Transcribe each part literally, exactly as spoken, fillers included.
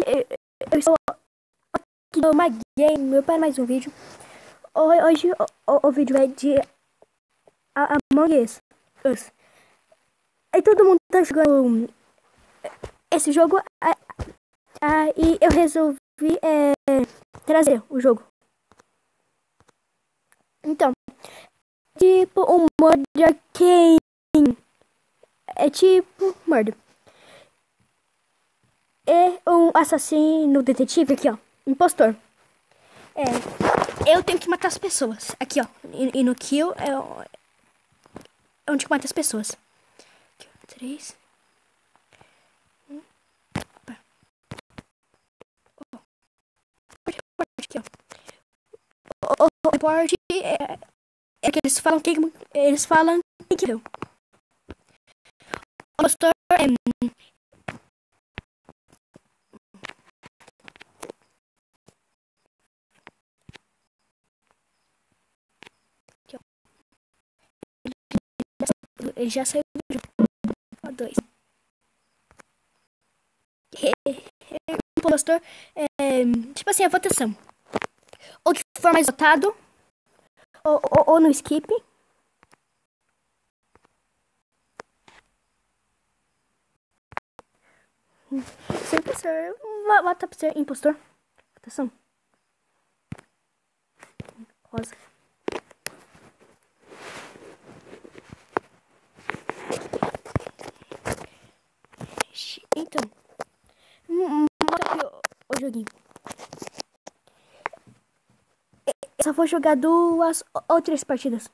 eu estou aqui no uma game, meu pai mais um vídeo. Hoje o, o, o vídeo é de Among Us. Aí todo mundo tá jogando esse jogo, aí eu resolvi é, trazer o jogo. Então, tipo um Murder King. É tipo Murder. É um assassino detetive aqui, ó. Impostor. É. Eu tenho que matar as pessoas. Aqui, ó. E, e no kill é, é onde que mata as pessoas. Aqui, ó. Três. Um. Opa. Oh. Aqui, ó. O, o report é, é que eles falam que eles falam que eu. O impostor é. Ele já saiu do jogo. Ó, dois. O impostor é, tipo assim, a votação. Ou que for mais votado, ou, ou, ou no skip. Seu impostor, vota pra ser impostor. Votação. Rosa. Então, bota aqui o, o joguinho. Eu só vou jogar duas ou três partidas.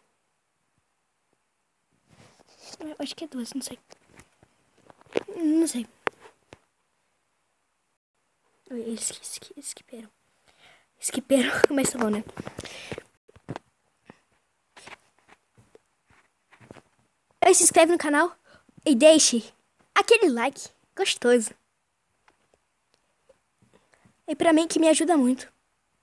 Eu acho que é duas, não sei. Não sei. Eles esquiperam. Esquiperam, mas tá bom, né? Aí se inscreve no canal e deixe aquele like gostoso. E pra mim que me ajuda muito.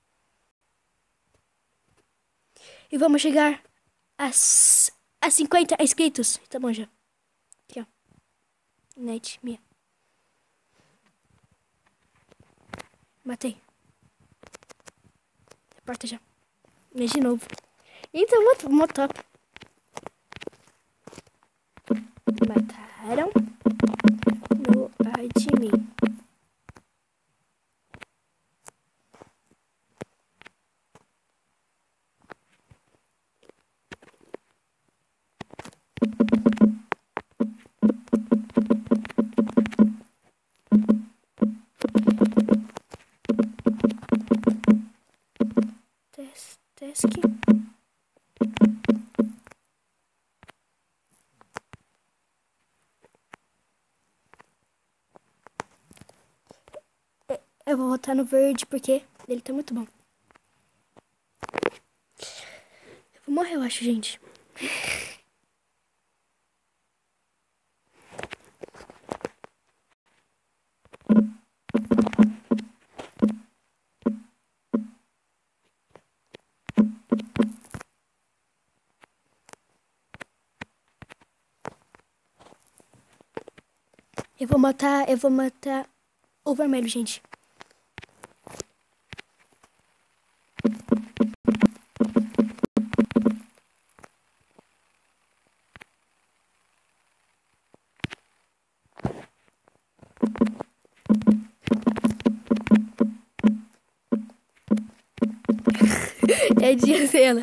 E vamos chegar a, a cinquenta inscritos. Tá bom já. Aqui, ó. Net minha. Matei. Porta já. Mas de novo. Então, muito, muito top. Mataram no admin. Task. Eu vou votar no verde porque ele tá muito bom. Eu vou morrer, eu acho, gente. Eu vou matar, eu vou matar o vermelho, gente. É dia dela.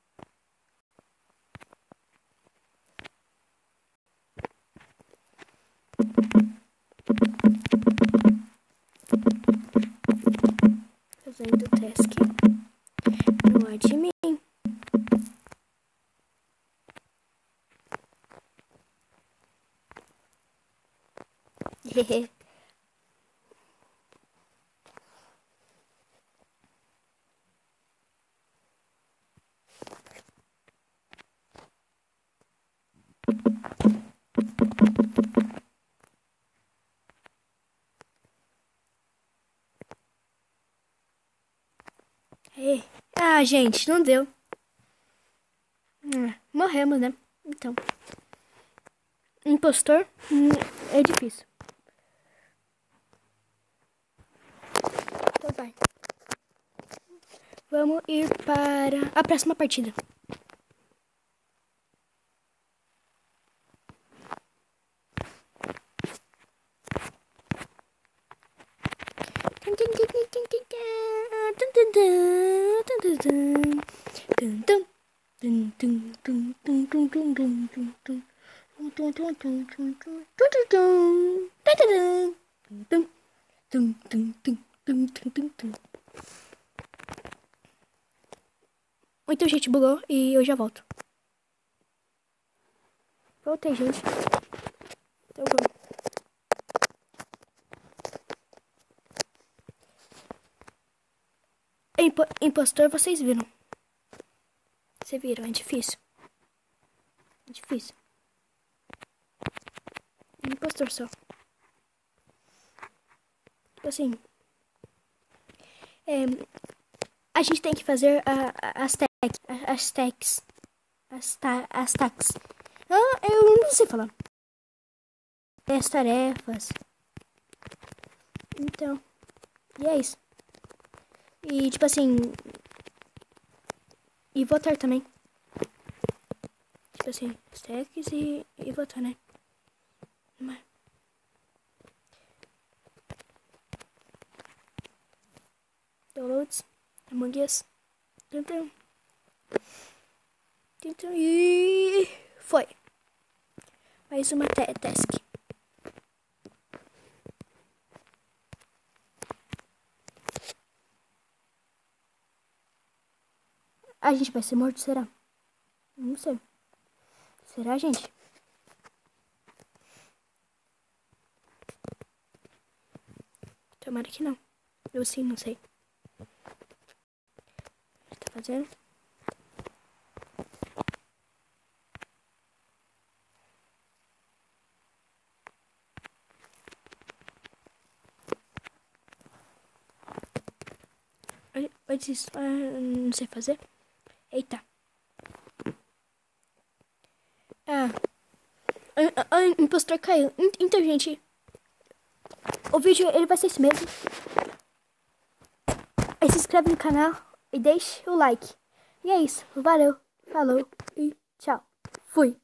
Fazendo task no admin. Hehe. Ah, gente, não deu. Hum, morremos, né? Então. Impostor hum, é difícil. Vai. Vamos ir para a próxima partida. Então, gente, bugou e eu já volto. Voltei, gente. Então, vamos. Impo impostor, vocês viram. Vocês viram, é difícil. É difícil. Impostor só. Tipo assim. É, a gente tem que fazer a, a, as tags. As tags. As, ta as tags. Ah, eu não sei falar. As tarefas. Então. E é isso. E tipo assim. E votar também. Tipo assim, stacks e, e votar, né? Mas... Downloads. Among Us. Então. Então. E. Foi. Mais uma task. A gente vai ser morto, será? Não sei. Será, gente? Tomara que não. Eu sim, não sei. O que tá fazendo? Antes disso, ah, não sei fazer. Eita. Ah. O impostor caiu. Então, gente. O vídeo, ele vai ser esse mesmo. Aí se inscreve no canal e deixe o like. E é isso. Valeu. Falou. E tchau. Fui.